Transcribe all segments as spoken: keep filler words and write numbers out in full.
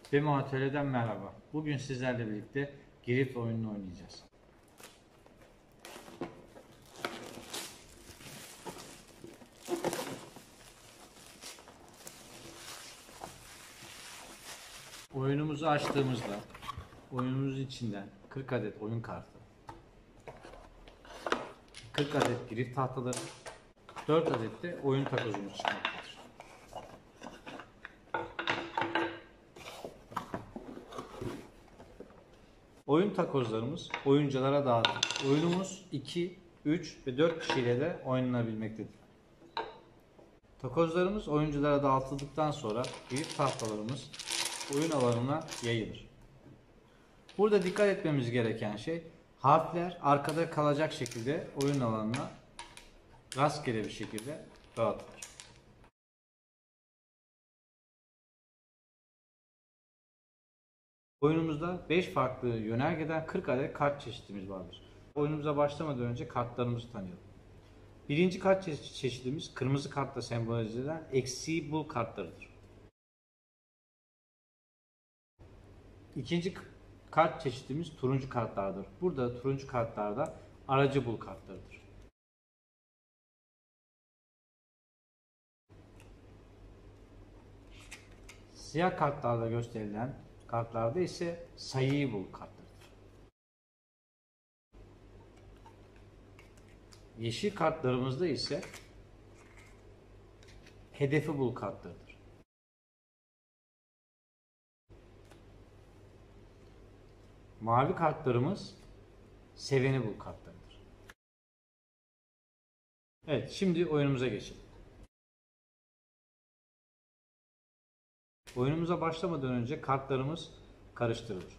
Demo Atölye'den merhaba. Bugün sizlerle birlikte Girift oyununu oynayacağız. Oyunumuzu açtığımızda oyunumuzun içinden kırk adet oyun kartı, kırk adet girift tahtaları, dört adet de oyun takozumuz çıkmaktadır. Oyun takozlarımız oyunculara dağıtılır. Oyunumuz iki, üç ve dört kişiyle de oynanabilmektedir. Takozlarımız oyunculara dağıtıldıktan sonra girift tahtalarımız oyun alanına yayılır. Burada dikkat etmemiz gereken şey, harfler arkada kalacak şekilde oyun alanına rastgele bir şekilde dağıtılır. Oyunumuzda beş farklı yönergeden kırk adet kart çeşitimiz vardır. Oyunumuza başlamadan önce kartlarımızı tanıyalım. Birinci kart çeşidimiz kırmızı kartla sembolize edilen eksiği bul kartlarıdır. İkinci kart çeşidimiz turuncu kartlardır. Burada turuncu kartlarda aracı bul kartlarıdır. Siyah kartlarda gösterilen kartlarda ise sayıyı bul kartlarıdır. Yeşil kartlarımızda ise hedefi bul kartlarıdır. Mavi kartlarımız seveni bul kartlarıdır. Evet, şimdi oyunumuza geçelim. Oyunumuza başlamadan önce kartlarımız karıştırılır.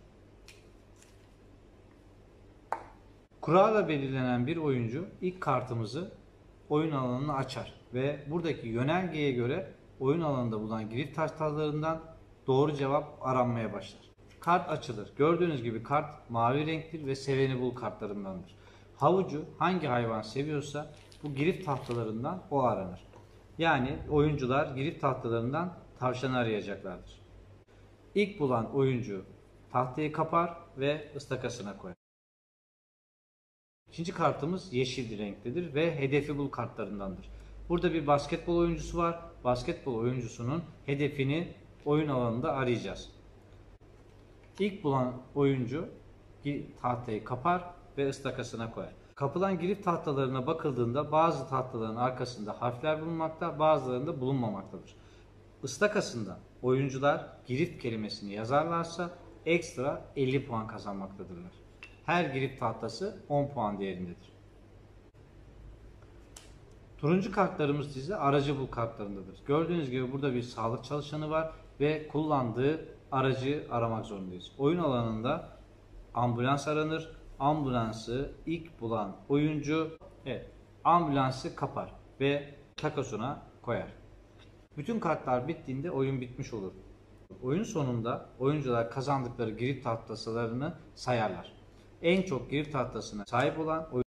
Kurayla belirlenen bir oyuncu ilk kartımızı oyun alanına açar ve buradaki yönergeye göre oyun alanında bulunan girift tahtalarından doğru cevap aranmaya başlar. Kart açılır. Gördüğünüz gibi kart mavi renktir ve seveni bul kartlarındandır. Havucu hangi hayvan seviyorsa bu girift tahtalarından o aranır. Yani oyuncular girift tahtalarından tavşanı arayacaklardır. İlk bulan oyuncu tahtayı kapar ve ıstakasına koyar. İkinci kartımız yeşil renktedir ve hedefi bul kartlarındandır. Burada bir basketbol oyuncusu var. Basketbol oyuncusunun hedefini oyun alanında arayacağız. İlk bulan oyuncu tahtayı kapar ve ıstakasına koyar. Kapılan girift tahtalarına bakıldığında bazı tahtaların arkasında harfler bulunmakta, bazılarında bulunmamaktadır. Istakasında oyuncular girift kelimesini yazarlarsa ekstra elli puan kazanmaktadırlar. Her girift tahtası on puan değerindedir. Turuncu kartlarımız ise aracı bul kartlarındadır. Gördüğünüz gibi burada bir sağlık çalışanı var ve kullandığı aracı aramak zorundayız. Oyun alanında ambulans aranır. Ambulansı ilk bulan oyuncu evet, ambulansı kapar ve takosuna koyar. Bütün kartlar bittiğinde oyun bitmiş olur. Oyun sonunda oyuncular kazandıkları girift tahtalarını sayarlar. En çok girift tahtasına sahip olan oyuncu